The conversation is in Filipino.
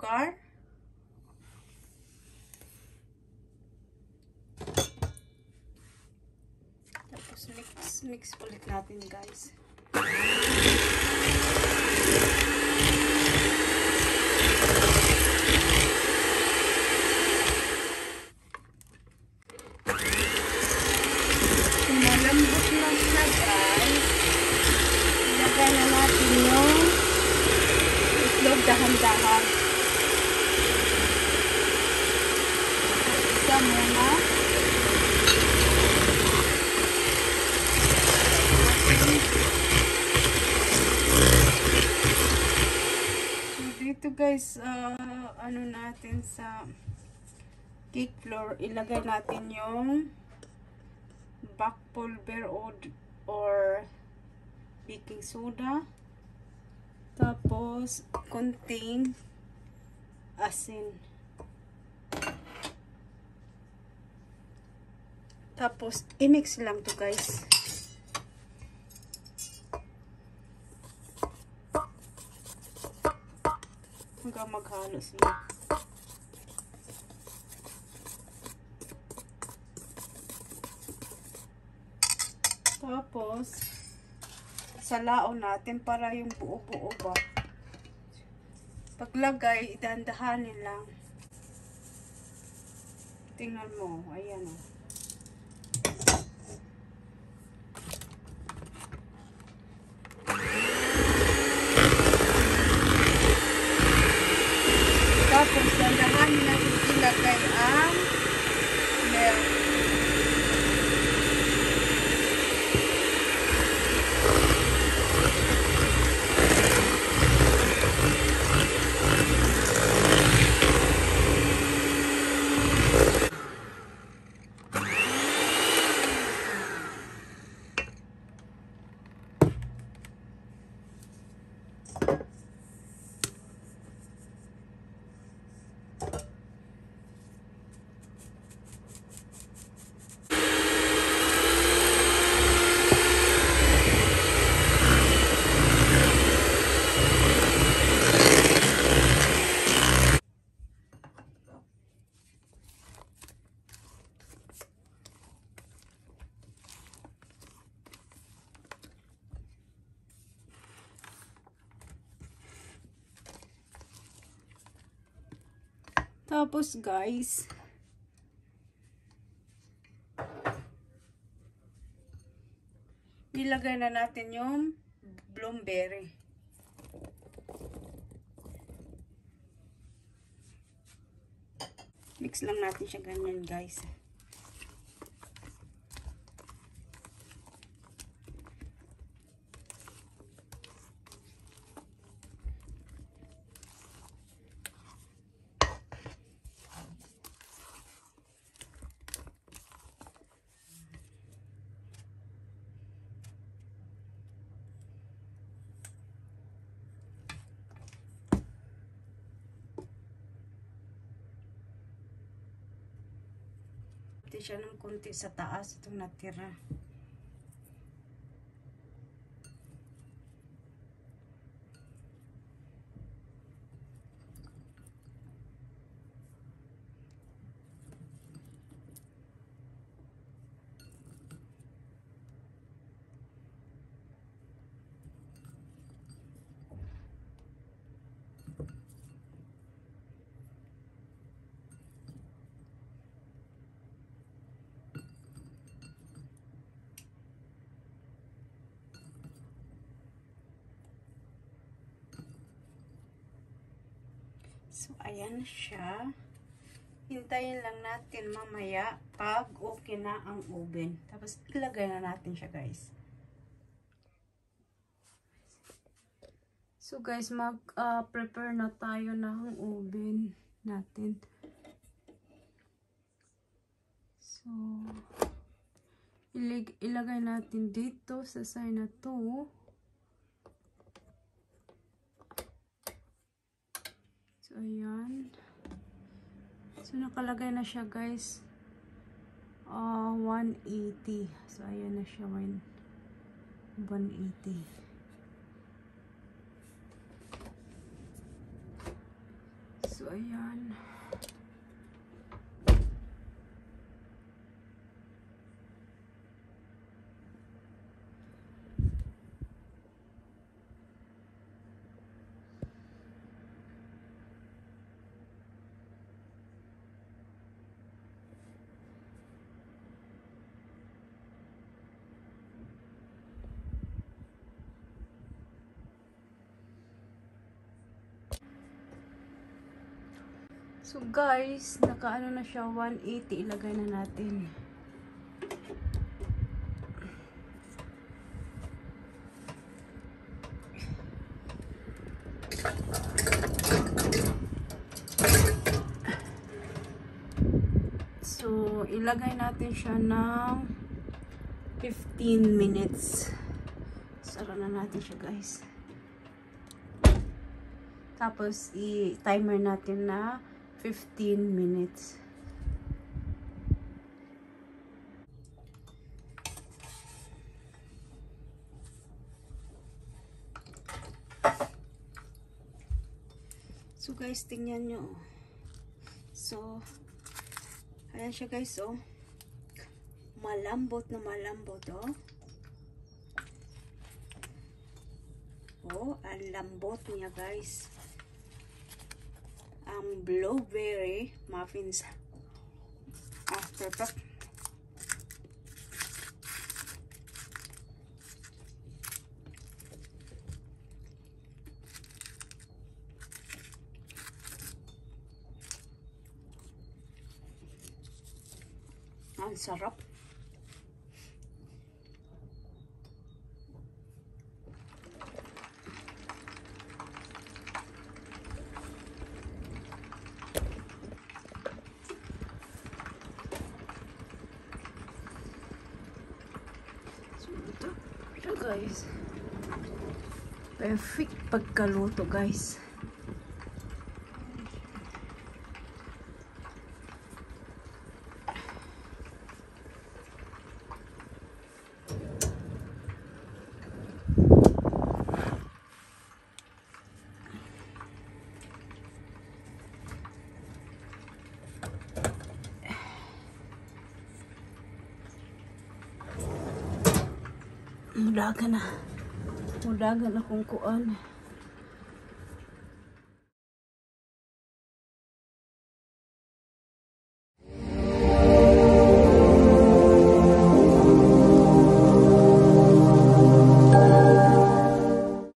sugar. Tapos mix ulit natin, guys. Malambot na siya, guys. Ilagay na natin yung itlog dahan-dahan. Isa muna. So, dito guys, ano natin sa cake flour, ilagay natin yung back pulver or baking soda, tapos konting asin, tapos i-mix lang to, guys. Hanggang maghalo sila. Tapos, salaon natin para yung buo-buo ba. Paglagay, idandahanin lang. Tingnan mo, ayan o. Tapos, dandahanin natin ilagay ang milk. Tapos, guys, ilagay na natin yung blueberry. Mix lang natin siya ganyan, guys. Siya ng konti sa taas itong natira. So, ayan siya. Hintayin lang natin mamaya pag okay na ang oven. Tapos, ilagay na natin siya, guys. So, guys, mag-prepare na tayo ng oven natin. So, ilagay natin dito sa side na to. So, ayan. So, nakalagay na siya, guys. 180. So, ayan na siya. 180. So, So, ayan. So guys, nakaano na siya 180, ilagay na natin. So ilagay natin siya ng 15 minutes. Sara na natin siya guys. Tapos i-timer natin na 15 minutes. So guys, tingnan nyo. So, ayan siya guys, oh. Malambot na malambot, oh. Oh, ang lambot niya guys. Ang blueberry muffins after pop. Ang sarap. So guys, perfect pagkaluto guys. Mudagan na. Mudagan akong kuan.